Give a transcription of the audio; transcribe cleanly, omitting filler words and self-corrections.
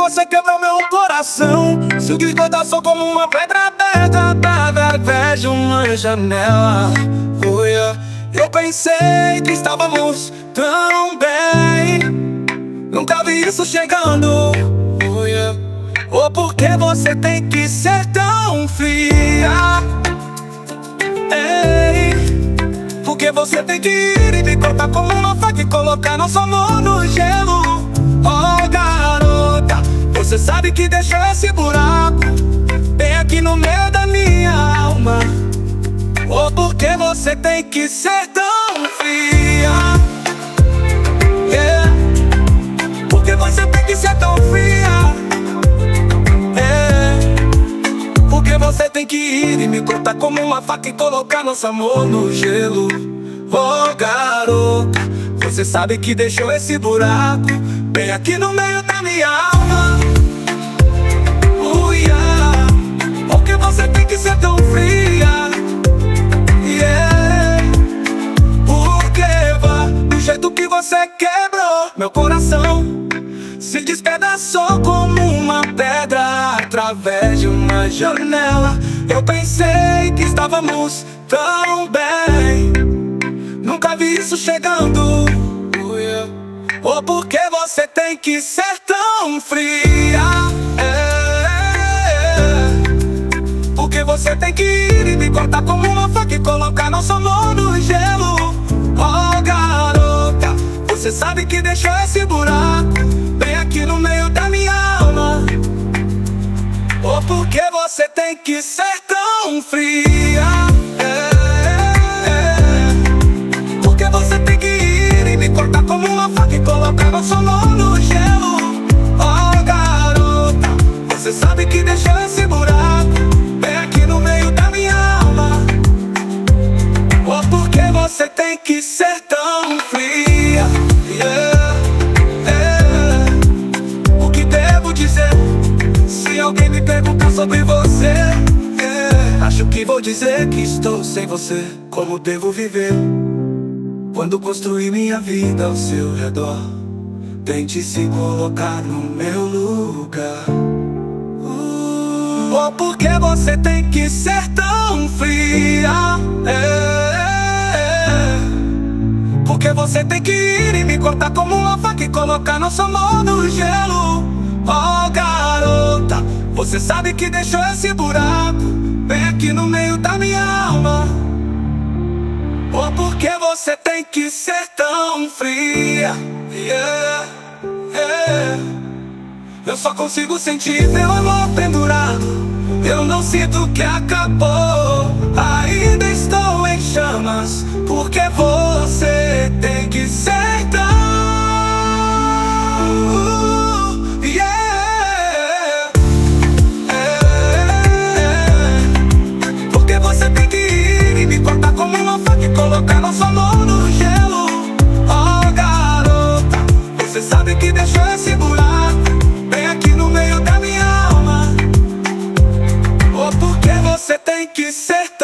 você quebrou meu coração. Se o que corta só como uma pedra aberta através de uma janela. Oh, yeah. Eu pensei que estávamos tão bem, nunca vi isso chegando. Oh, yeah. Oh, por que você tem que ser tão fria? Ei, por que você tem que ir e me cortar como uma faca e colocar nosso amor no gelo? Oh, garota, você sabe que deixou esse buraco bem aqui no meio da minha alma. Oh, por que você tem que ser tão fria? Yeah. Por que você tem que ser tão fria? Por que você tem que ir e me cortar como uma faca e colocar nosso amor no gelo? Oh, garota, você sabe que deixou esse buraco bem aqui no meio da minha alma. Yeah. Por que você tem que ser tão fria? Yeah. Porque do jeito que você quebrou meu coração, se despedaçou como uma pedra através de uma janela. Eu pensei que estávamos tão bem, nunca vi isso chegando. Oh, yeah. Oh, por que você tem que ser tão fria? Por que você tem que ir e me cortar como uma faca e colocar nosso amor no gelo? Oh, garota, você sabe que deixou esse buraco bem aqui no meio da minha alma. Oh, por que você tem que ser tão fria? Por que você tem que ir e me cortar como uma faca e colocar nosso amor no gelo? Oh, garota, você sabe que deixou esse buraco bem aqui no meio da minha alma. Oh, por que você tem que ser tão fria? Yeah. O que devo dizer se alguém me perguntar sobre você? Acho que vou dizer que estou sem você. Como devo viver quando construí minha vida ao seu redor? Tente se colocar no meu lugar. Oh, por que você tem que ser tão fria? Por que você tem que ir e me cortar como uma faca e colocar nosso amor no gelo? Oh, garota, você sabe que deixou esse buraco bem aqui no meio da minha alma. Oh, por que você tem que ser tão fria? Yeah, yeah. Eu só consigo sentir meu amor pendurado. Eu não sinto que acabou, ainda estou em chamas. Porque você tem que ser tão yeah. Porque você tem que ir e me cortar como uma faca e colocar nosso amor no gelo. Oh, garota, você sabe que deixou esse buraco bem aqui no meio da minha alma. Oh, porque você tem que ser tão